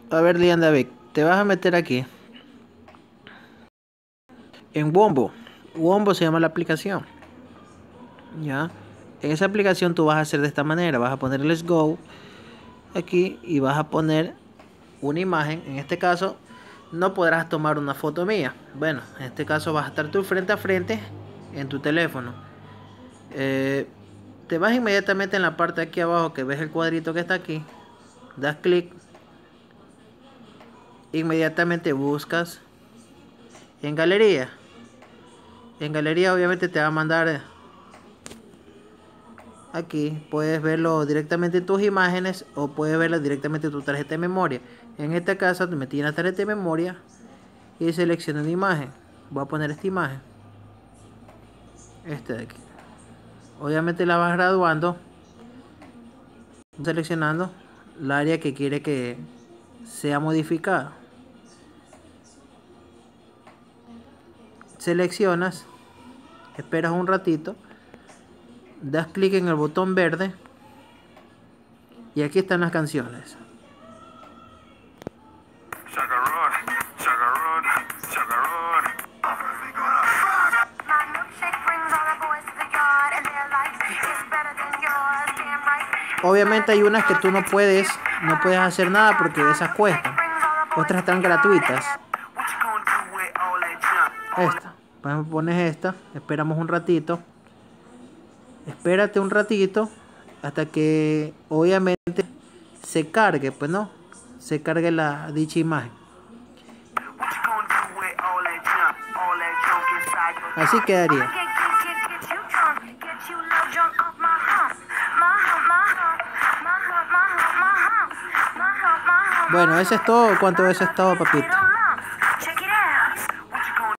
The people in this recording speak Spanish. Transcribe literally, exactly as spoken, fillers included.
A ver, Lian David, te vas a meter aquí en Wombo. Wombo se llama la aplicación. Ya. En esa aplicación tú vas a hacer de esta manera. Vas a poner Let's Go aquí y vas a poner una imagen. En este caso no podrás tomar una foto mía. Bueno, en este caso vas a estar tú frente a frente en tu teléfono. Eh, te vas inmediatamente en la parte de aquí abajo que ves el cuadrito que está aquí. Das clic. Inmediatamente buscas en galería. En galería obviamente te va a mandar aquí. Puedes verlo directamente en tus imágenes o puedes verlo directamente en tu tarjeta de memoria. En este caso te metí en la tarjeta de memoria y selecciono una imagen. Voy a poner esta imagen. Este de aquí. Obviamente la vas graduando. Seleccionando el área que quiere que sea modificada. Seleccionas. Esperas un ratito. Das clic en el botón verde. Y aquí están las canciones. Obviamente hay unas que tú no puedes, no puedes hacer nada porque esas cuestan. Otras están gratuitas. Esta. Pones esta. Esperamos un ratito. Espérate un ratito hasta que obviamente se cargue, pues no, se cargue la dicha imagen. Así quedaría. Bueno, eso es todo. ¿Cuánto eso es todo, papito?